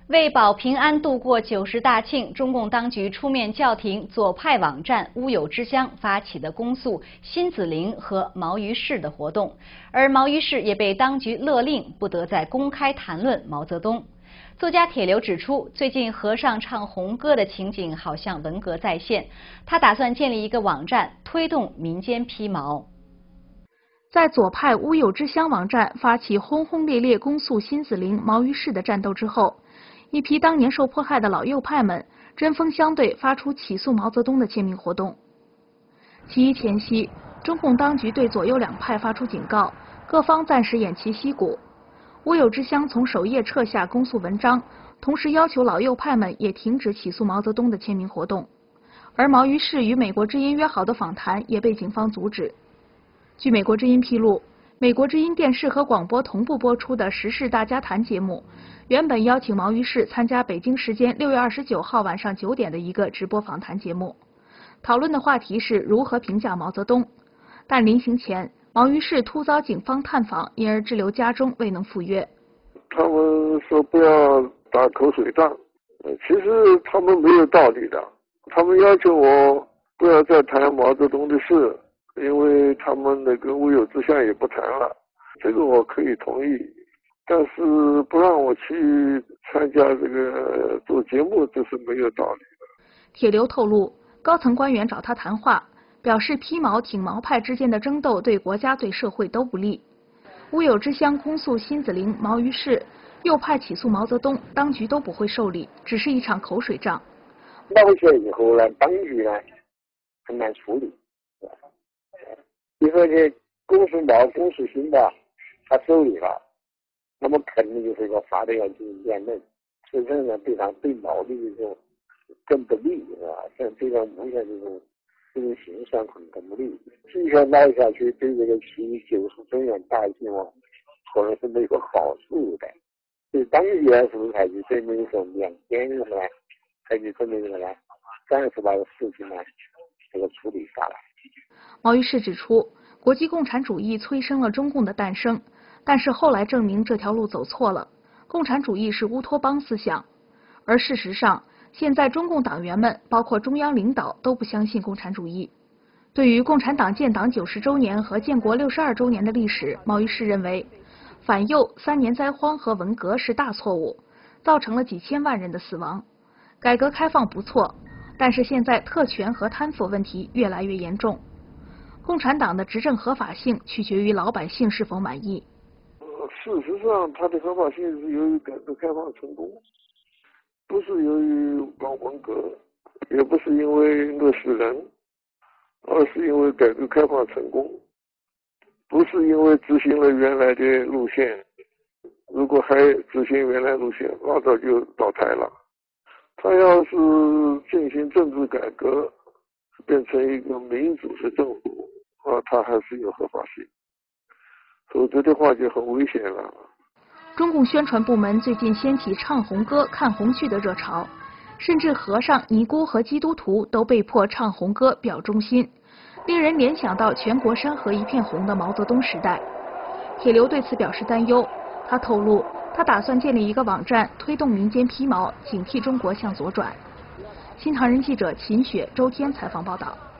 为保平安度过90大庆，中共当局出面叫停左派网站乌有之乡发起的公诉辛子陵和毛于轼的活动，而毛于轼也被当局勒令不得再公开谈论毛泽东。作家铁流指出，最近和尚唱红歌的情景好像文革再现，他打算建立一个网站，推动民间披毛。 在左派乌有之乡网站发起轰轰烈烈公诉辛子陵、毛于轼的战斗之后，一批当年受迫害的老右派们针锋相对，发出起诉毛泽东的签名活动。起义前夕，中共当局对左右两派发出警告，各方暂时偃旗息鼓。乌有之乡从首页撤下公诉文章，同时要求老右派们也停止起诉毛泽东的签名活动。而毛于轼与美国之音约好的访谈也被警方阻止。据美国之音披露，美国之音电视和广播同步播出的《时事大家谈》节目，原本邀请毛于轼参加北京时间6月29号晚上9点的一个直播访谈节目，讨论的话题是如何评价毛泽东。但临行前，毛于轼突遭警方探访，因而滞留家中未能赴约。 他们说不要打口水仗，其实他们没有道理的。他们要求我不要再谈毛泽东的事，因为他们那个乌有之乡也不谈了，这个我可以同意。但是不让我去参加这个做节目，这是没有道理的。 铁流透露，高层官员找他谈话，表示披毛挺毛派之间的争斗对国家对社会都不利。乌有之乡公诉辛子陵、毛于轼，右派起诉毛泽东，当局都不会受理，只是一场口水仗。 闹起来以后呢，当局呢很难处理。以后呢，公诉毛、公诉辛吧，他受理了，那么肯定就是说法律要进行辩论，所以这呢对他对毛的这种更不利，是吧？像这个目前这种形象很不利，继续闹下去，对这个起义90周年大庆啊，可能是没有好处的。所以当局呢是不是采取这么一种两边什么呢？采取这么一个呢，暂时把事情呢这个处理下来。 毛于轼指出，国际共产主义催生了中共的诞生，但是后来证明这条路走错了，共产主义是乌托邦思想，而事实上，现在中共党员们，包括中央领导，都不相信共产主义。对于共产党建党90周年和建国62周年的历史，毛于轼认为，反右、3年灾荒和文革是大错误，造成了几千万人的死亡。改革开放不错，但是现在特权和贪腐问题越来越严重。共产党的执政合法性取决于老百姓是否满意。 事实上，它的合法性是由于改革开放成功，不是由于搞文革，也不是因为饿死人，而是因为改革开放成功，不是因为执行了原来的路线。如果还执行原来路线，老早就倒台了。他要是进行政治改革，变成一个民主的政府，他还是有合法性，否则的话就很危险了。 中共宣传部门最近掀起唱红歌、看红剧的热潮，甚至和尚、尼姑和基督徒都被迫唱红歌表忠心，令人联想到全国山河一片红的毛泽东时代。铁流对此表示担忧，他透露，他打算建立一个网站，推动民间披毛，警惕中国向左转。新唐人记者秦雪、周天采访报道。